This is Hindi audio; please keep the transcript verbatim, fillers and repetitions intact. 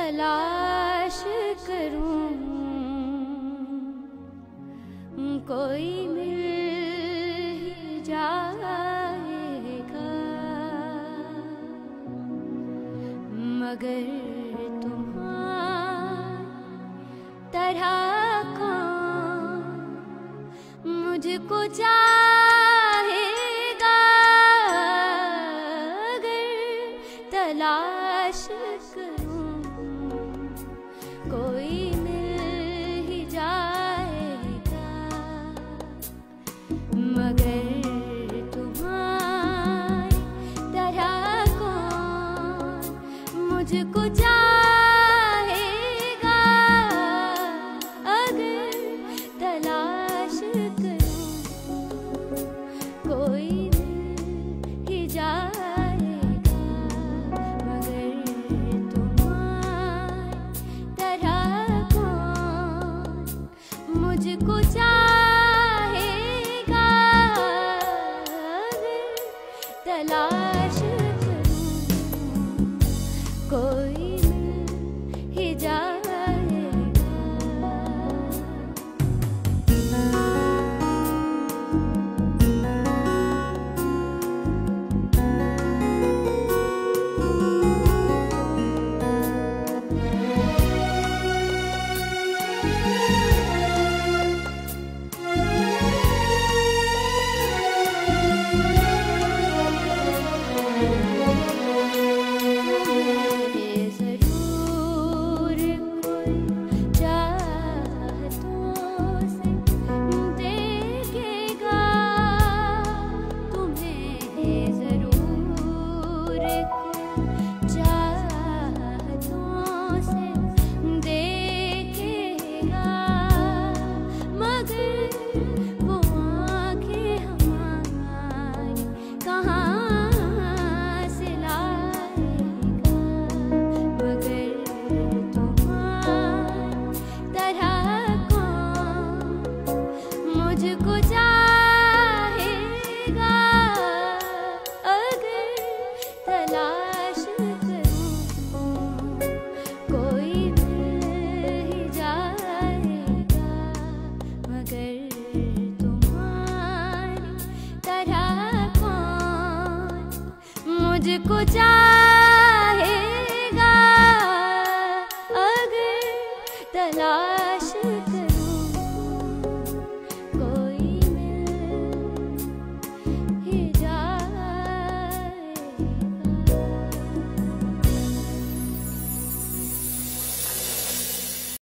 तलाश करूं कोई मिल ही जाएगा, मगर तुम्हारी तरह कौन मुझको चाहेगा। अगर तलाश करूं कोई मिल ही जाएगा, मगर तुम्हारी तरह कौन मुझको चाहेगा। अगर तलाश करूं कोई मिल ही जाएगा, मगर तुम्हारी तरह कौन मुझको चाहेगा। अगर तलाश करूं कोई मिल ही जाएगा। मुझको चाहेगा। अगर तलाश करूं कोई मिल ही जाएगा, मगर तुम्हारी तरह कौन मुझको चाहेगा। अगर तलाश